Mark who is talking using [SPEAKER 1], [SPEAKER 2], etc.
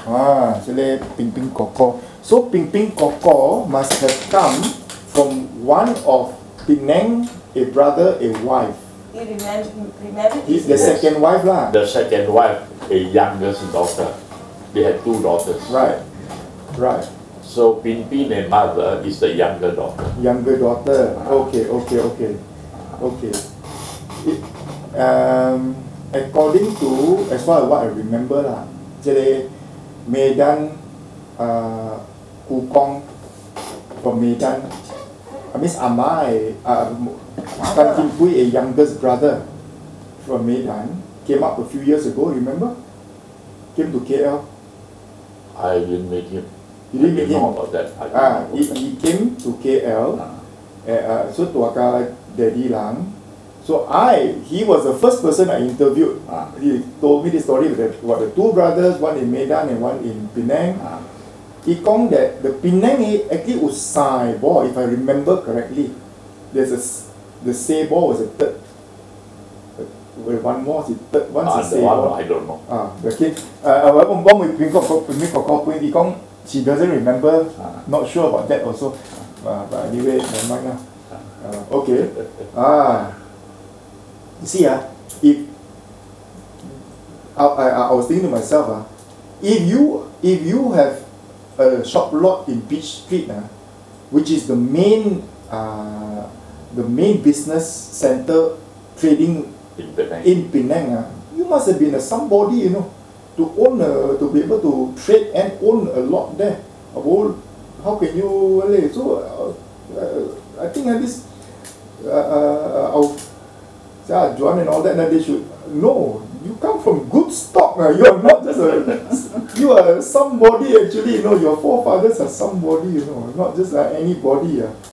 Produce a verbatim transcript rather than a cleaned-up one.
[SPEAKER 1] Ah, sila Ping Ping Koko. So Ping Ping Koko must have come from one of Penang, a brother, a wife.
[SPEAKER 2] He remarried, remarried
[SPEAKER 1] He's the
[SPEAKER 2] his
[SPEAKER 1] second wife lah.
[SPEAKER 3] The second wife, a youngest daughter. They had two daughters.
[SPEAKER 1] Right, right.
[SPEAKER 3] So Pin Pin and mother is the younger daughter.
[SPEAKER 1] Younger daughter. Okay, okay, okay, okay. It, um, according to as far as what I remember lah, jadi Medan, uh, Kukong from Medan. I mean Amai, uh, Tan Kim Pui, a youngest brother from Medan, came up a few years ago. Remember? Came to K L.
[SPEAKER 3] I didn't meet him.
[SPEAKER 1] You didn't meet him?
[SPEAKER 3] Know about that. I didn't
[SPEAKER 1] Ah,
[SPEAKER 3] know
[SPEAKER 1] he,
[SPEAKER 3] about
[SPEAKER 1] he came to K L.
[SPEAKER 3] that.
[SPEAKER 1] Uh, so tuaka Daddy Lang. So I, he was the first person I interviewed.
[SPEAKER 3] Ah.
[SPEAKER 1] He told me the story with the, what the two brothers, one in Medan and one in Penang.
[SPEAKER 3] Ah.
[SPEAKER 1] He called that the Penang actually was Sai ball, if I remember correctly. There's a the Sai ball was a third. Well, one more is third, one
[SPEAKER 3] Ah,
[SPEAKER 1] is
[SPEAKER 3] the
[SPEAKER 1] Sai
[SPEAKER 3] one
[SPEAKER 1] ball.
[SPEAKER 3] I don't know.
[SPEAKER 1] Ah, okay. Uh, one one with Ping Kok Ping Kok Kok Ping Di Kong. She doesn't remember.
[SPEAKER 3] Ah.
[SPEAKER 1] Not sure about that also. Uh, but anyway, never mind lah. Uh, okay. Ah. You see, ah, if I, I, I was thinking to myself, ah, if you if you have a shop lot in Beach Street, ah, which is the main uh, the main business center trading
[SPEAKER 3] In Penang.
[SPEAKER 1] in Penang, ah, you must have been a somebody, you know, to own a, to be able to trade and own a lot there. About how can you so uh, uh, I think at this uh, uh, our yeah, Juan and all that, and they should know you come from good stock. Uh, you are not just a you are somebody actually. You know your forefathers are somebody. You know, not just uh, anybody. Uh.